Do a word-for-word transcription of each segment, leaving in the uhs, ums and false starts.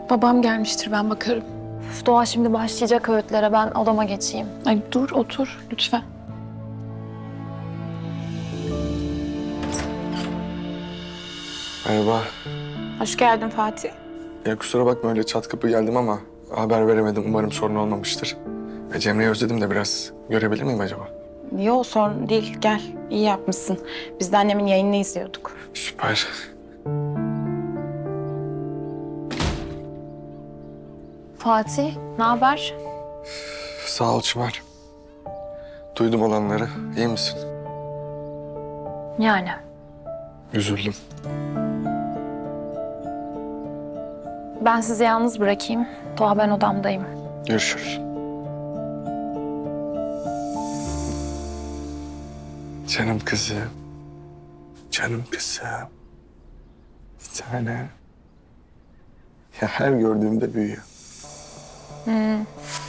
Babam gelmiştir, ben bakarım. Üf, Doğa şimdi başlayacak öğütlere. Ben odama geçeyim. Ay dur, otur lütfen. Merhaba. Hoş geldin Fatih. Ya kusura bakma öyle çat kapı geldim ama haber veremedim. Umarım sorun olmamıştır. Ve Cemre'yi özledim de biraz. Görebilir miyim acaba? Yok, sorun değil, gel. İyi yapmışsın. Biz de annemin yayınını izliyorduk. Süper. Fatih, ne haber? Sağ ol Çınar. Duydum olanları. İyi misin? Yani. Üzüldüm. Ben sizi yalnız bırakayım. Doğa, ben odamdayım. Görüşürüz. Canım kızım. Canım kızım. Bir tane. Ya her gördüğümde büyüyor. Hmm.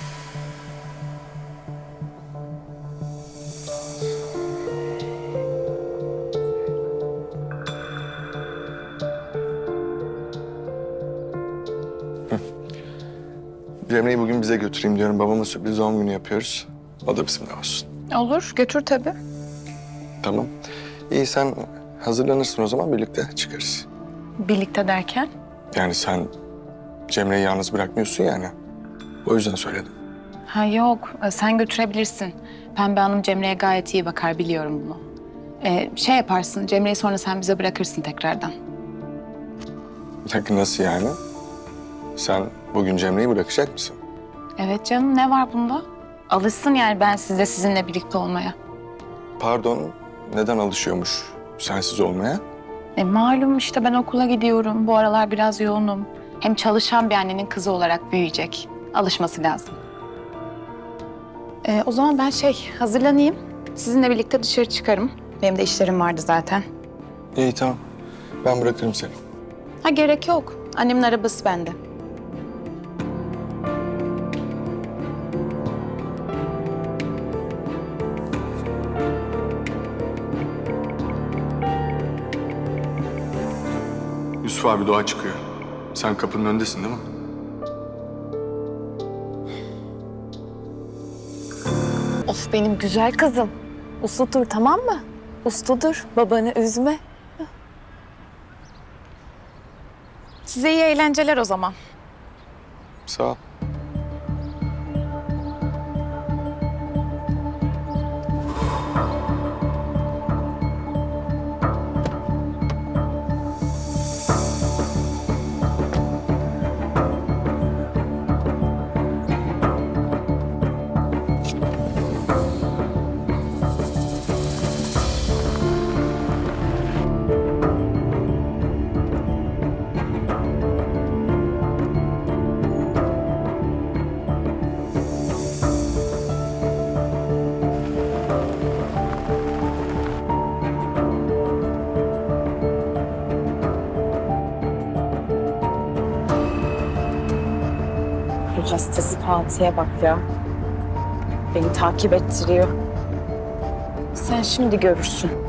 Cemre'yi bugün bize götüreyim diyorum. Babama sürpriz doğum günü yapıyoruz. O da bizimle olsun. Olur, götür tabii. Tamam. İyi, sen hazırlanırsın o zaman, birlikte çıkarız. Birlikte derken? Yani sen Cemre'yi yalnız bırakmıyorsun yani. O yüzden söyledim. Ha yok, sen götürebilirsin. Pembe Hanım Cemre'ye gayet iyi bakar, biliyorum bunu. Ee, şey yaparsın, Cemre'yi sonra sen bize bırakırsın tekrardan. Peki nasıl yani? Sen bugün Cemre'yi bırakacak mısın? Evet canım, ne var bunda? Alışsın yani ben sizle sizinle birlikte olmaya. Pardon, neden alışıyormuş sensiz olmaya? E malum işte ben okula gidiyorum. Bu aralar biraz yoğunum. Hem çalışan bir annenin kızı olarak büyüyecek. Alışması lazım. E, o zaman ben şey hazırlanayım. Sizinle birlikte dışarı çıkarım. Benim de işlerim vardı zaten. İyi, tamam. Ben bırakırım seni. Ha gerek yok. Annemin arabası bende. Yusuf abi, Doğa çıkıyor. Sen kapının önündesin değil mi? Of benim güzel kızım. Uslu dur, tamam mı? Uslu dur, babanı üzme. Size iyi eğlenceler o zaman. Sağ ol. Bu hastası Fatih'e bak ya. Beni takip ettiriyor. Sen şimdi görürsün.